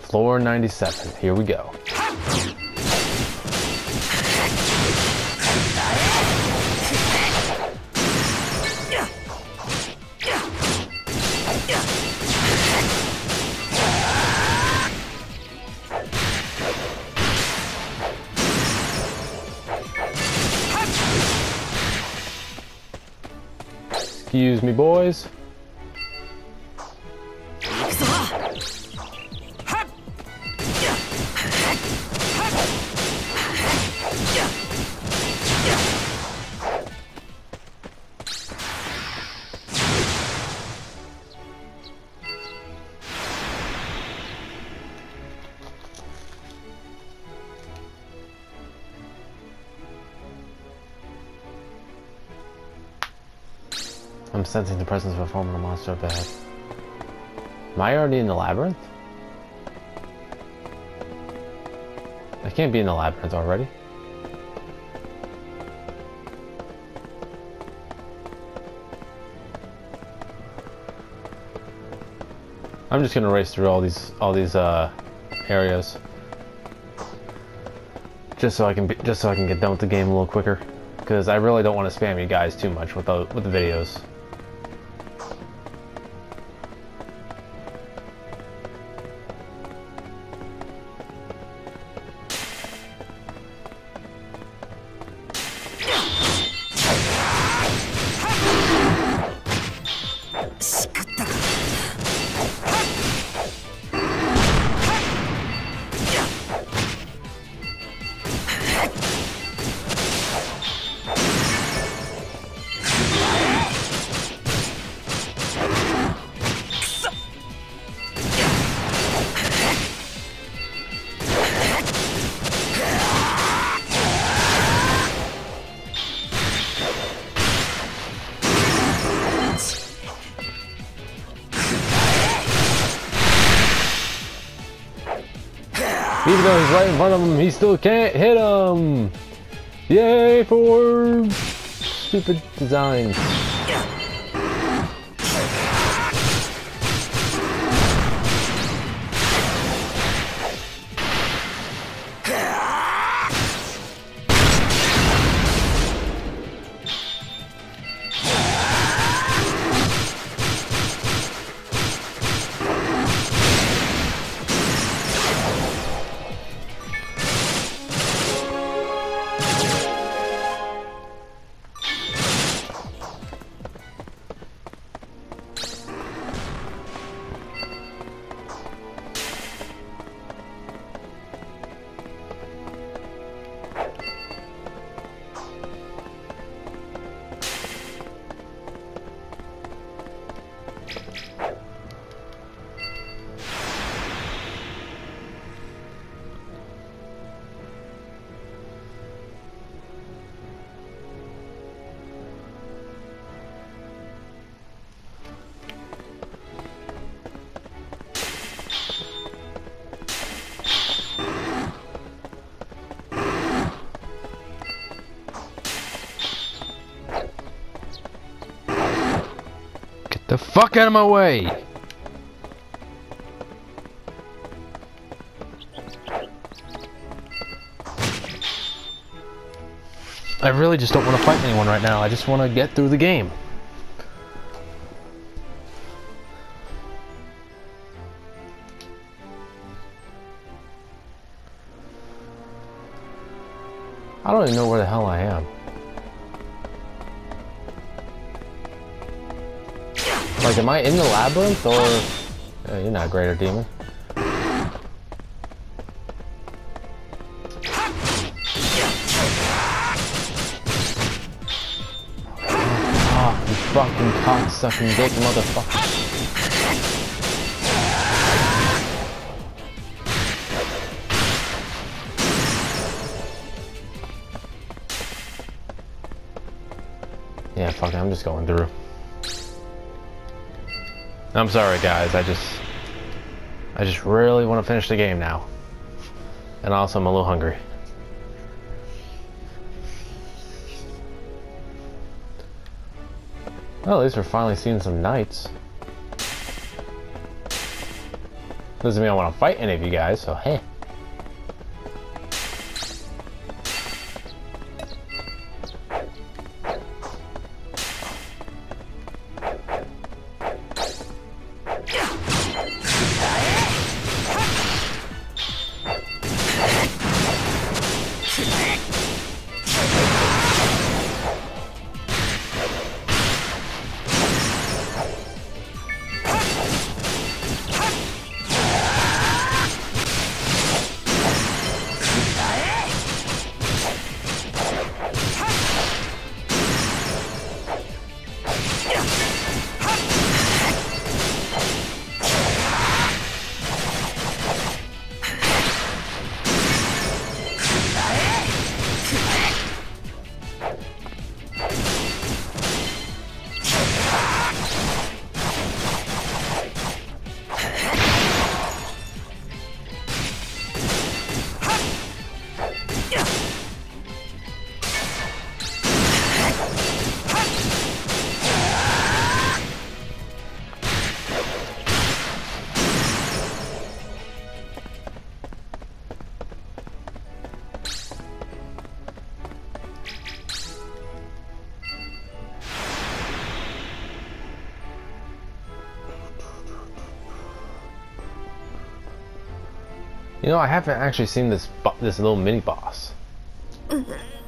Floor 97. Here we go. Excuse me, boys. I'm sensing the presence of a formidable monster up ahead. Am I already in the labyrinth? I can't be in the labyrinth already. I'm just gonna race through all these areas, just so I can get done with the game a little quicker, because I really don't want to spam you guys too much with the videos. Even though he's right in front of him, he still can't hit him! Yay for stupid designs. The fuck out of my way! I really just don't want to fight anyone right now. I just want to get through the game. I don't even know where the hell I am. Like, am I in the labyrinth, or... you're not a greater demon. Oh, you fucking cocksucking dick motherfucker. Yeah, fuck it, I'm just going through. I'm sorry guys, I just really want to finish the game now. And also I'm a little hungry. Well, at least we're finally seeing some knights. Doesn't mean I want to fight any of you guys, so hey. You know, I haven't actually seen this little mini boss.